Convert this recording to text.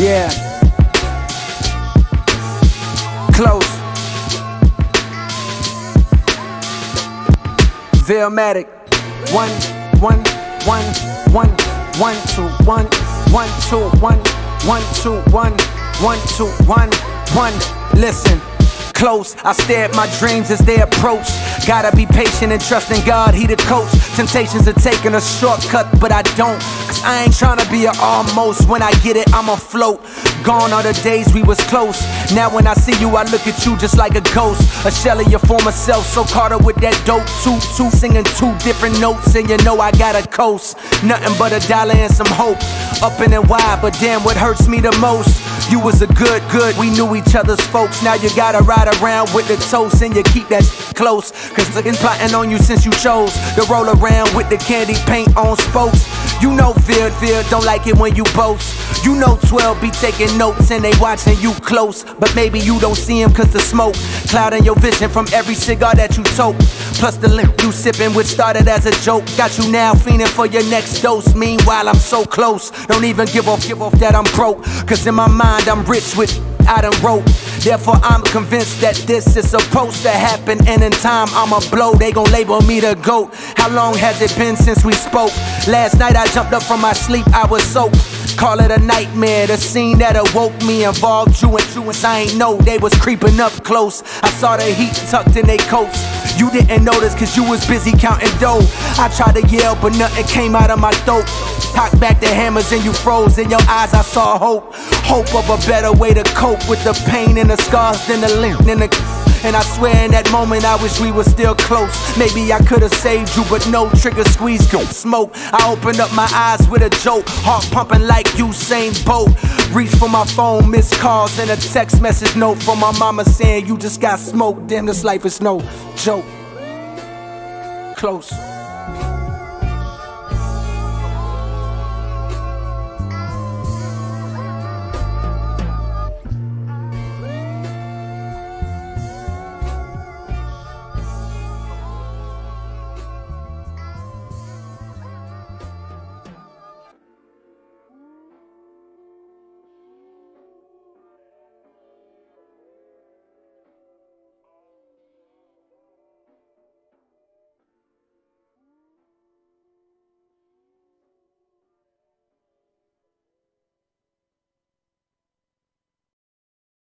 Yeah. Close. Veilmatic. 1 1 1 1 1 2 1 1 2 1 1 2 1 1 2 1 1. Listen. Close, I stare at my dreams as they approach. Gotta be patient and trust in God, He the coach. Temptations are taking a shortcut, but I don't. Cause I ain't tryna be an almost. When I get it, I'm afloat. Gone are the days we was close. Now when I see you, I look at you just like a ghost. A shell of your former self, so caught up with that dope. Two singing two different notes, and you know I got a coast. Nothing but a dollar and some hope. Up and wide, but damn, what hurts me the most? You was a good, we knew each other's folks. Now you gotta ride around with the toast, and you keep that close. Cause I've been plotting on you since you chose to roll around with the candy paint on spokes. You know Fear don't like it when you boast. You know 12 be taking notes and they watching you close. But maybe you don't see him cause the smoke clouding your vision from every cigar that you toke. Plus the link you sipping, which started as a joke, got you now fiending for your next dose. Meanwhile I'm so close, don't even give off that I'm broke. Cause in my mind I'm rich with I done wrote. Therefore I'm convinced that this is supposed to happen, and in time I'ma blow. They gon' label me the GOAT. How long has it been since we spoke? Last night I jumped up from my sleep, I was soaked. Call it a nightmare, the scene that awoke me involved you and I ain't know they was creeping up close. I saw the heat tucked in they coats. You didn't notice cause you was busy counting dough. I tried to yell but nothing came out of my throat. Cocked back the hammers and you froze. In your eyes I saw hope. Hope of a better way to cope with the pain and the scars than the limp and the... And I swear in that moment I wish we were still close. Maybe I could've saved you, but no, trigger squeeze, go smoke. I opened up my eyes with a joke, heart pumping like Usain Bolt. Reach for my phone, missed calls and a text message note from my mama saying you just got smoked. Damn, this life is no joke. Close.